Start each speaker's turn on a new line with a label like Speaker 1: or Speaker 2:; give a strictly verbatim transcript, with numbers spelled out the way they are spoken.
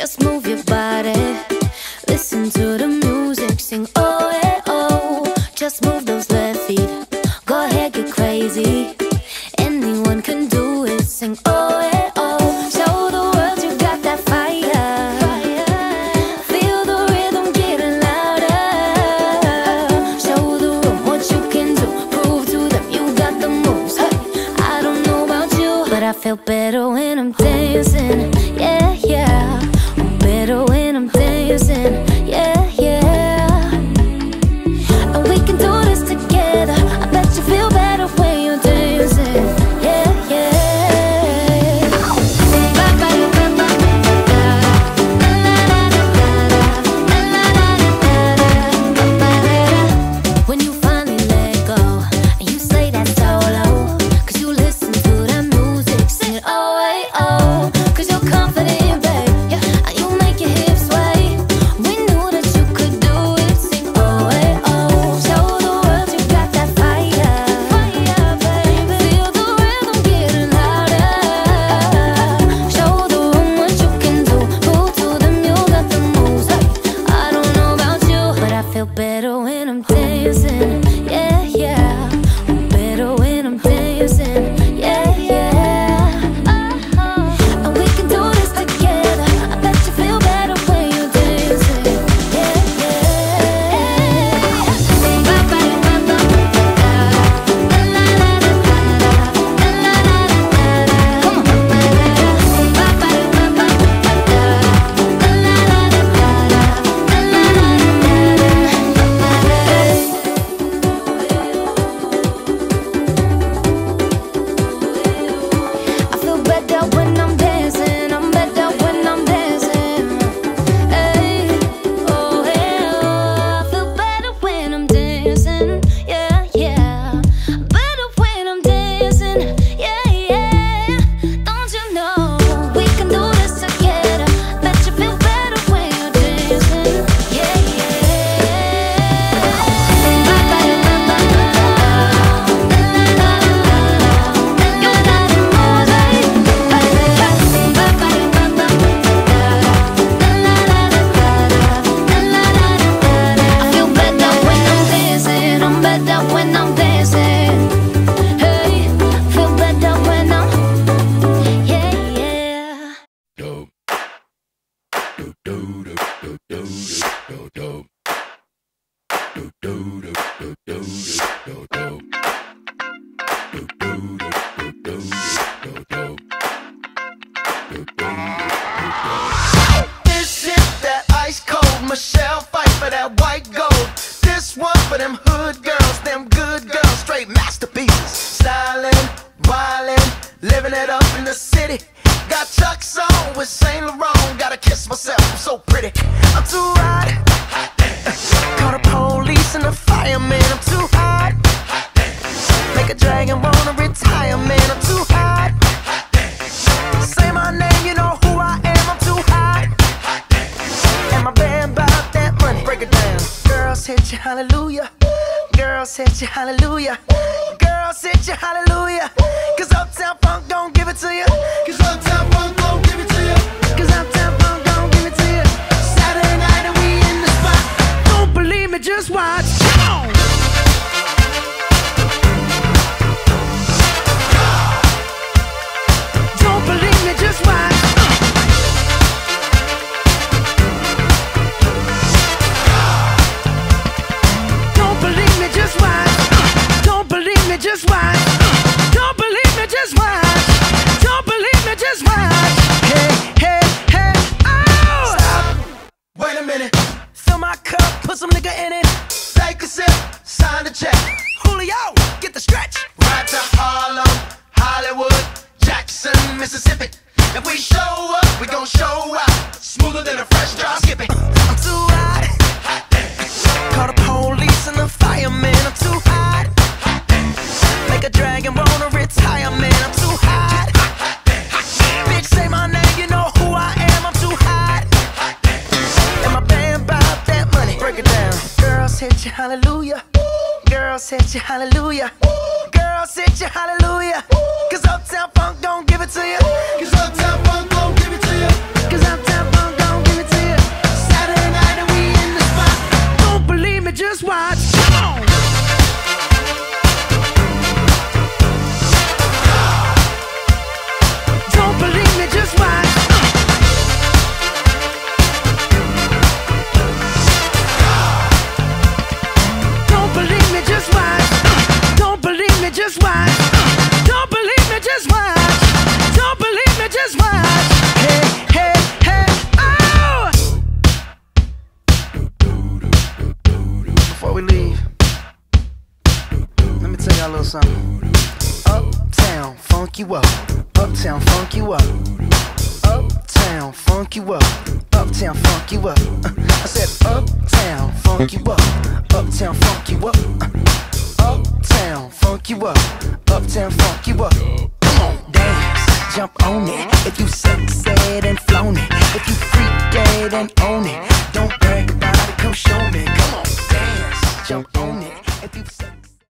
Speaker 1: Just move your body, listen to the music, sing oh eh oh. Just move those left feet, go ahead, get crazy. Anyone can do it, sing oh eh oh. Show the world you got that fire, feel the rhythm getting louder. Show the room what you can do, prove to them you got the moves. Hey, I don't know about you, but I feel better when I'm dancing. Yeah, yeah, I'm better when I'm dancing. Yeah, yeah, and we can do this together. I bet you feel better when you're dancing. Yeah, yeah. When you finally let go and you slay that solo, cause you listen to that music, sing it oh eh oh. Cause you're confident, babe, yeah, and you make your hips sway. We knew that you could do it, sing oh eh oh. Show the world you got that fire, fire, baby. Feel the rhythm getting louder. Show the room what you can do, prove to them you got the moves. Hey, I don't know about you, but I feel better when I'm dancing. Yeah, yeah, I'm better when I'm dancing. Yeah, yeah, and we can do this together. I bet you feel better when you're dancing. Yeah, I feel better when I'm dancing. I'm better when I'm dancing. Hey, oh yeah, I feel better when I'm dancing. Yeah, yeah, better when I'm dancing. Yeah, yeah, don't you know we can do this together? Bet you feel better when you're dancing. Yeah, I feel better when I'm dancing. I'm better when I'm dancing. Hey, feel better when I'm, yeah, yeah.
Speaker 2: Dope. Do do do do do do do. Do do do do do do do. Do do do do do do do. Do do do.
Speaker 3: This is that ice cold Michelle fight for that white gold. This one for them hood girls, them good girls, straight masterpieces. Stylin', wildin', living it up in the city. Got Chuck's on with Saint Laurent. Gotta kiss myself, I'm so pretty. I'm too hot. Call the police and the fireman. I'm too hot. Make a dragon wanna retire, man. I'm too hot. Say my name, you know who I am. I'm too hot. And my band bout that money. Break it down. Girls hit you, hallelujah. Girls hit you, hallelujah. Girls hit you, hallelujah. Cause Uptown Funk don't give it to you. Cause Uptown Funk don't give it to you. Cause Uptown Funk don't give it to you. Saturday night and we in the spot. Don't believe me, just watch. Come on. Don't believe me, just watch. Don't believe me, just watch. Don't believe me, just watch. Don't believe me, just watch. Don't believe me, just watch. Hey, hey, hey, oh! Stop. Wait a minute. Fill my cup, put some nigga in it. Take a sip, sign the check. Julio, get the stretch. Right to Harlem, Hollywood, Jackson, Mississippi. If we show up, we gon' show out. Smoother than a fresh drop. Skip it. I'm too hot. Call the police and the fireman. I'm too hot. Make a dragon wanna retire, man. I'm too hot. Bitch, say my name, you know who I am. I'm too hot. And my band bout that money. Break it down. Girls hit you, hallelujah. Girls hit you, hallelujah. Girls hit you, hallelujah. Cause Uptown Funk don't give it to you. Cause Uptown Funk don't give it to you. Cause Uptown Funk don't just watch. Come on. Don't believe me, just watch. Don't believe me, just watch. Don't believe me, just watch. Don't believe me, just watch. Don't believe me, just watch. Hey, hey, hey, oh! Before we leave, let me tell y'all a little something. Uptown, funk you up. Uptown, funk you up. Uptown, funk you up. Uptown, funk you up. Uh, I said uptown, funk you up. Uptown, funk you up. Uh, uptown, funk you up. Uptown, funk you up. Come on, dance, jump on it. If you sexed and flown it, if you freaked and own it, don't brag about it, come show me. Come on, dance, jump on it. If you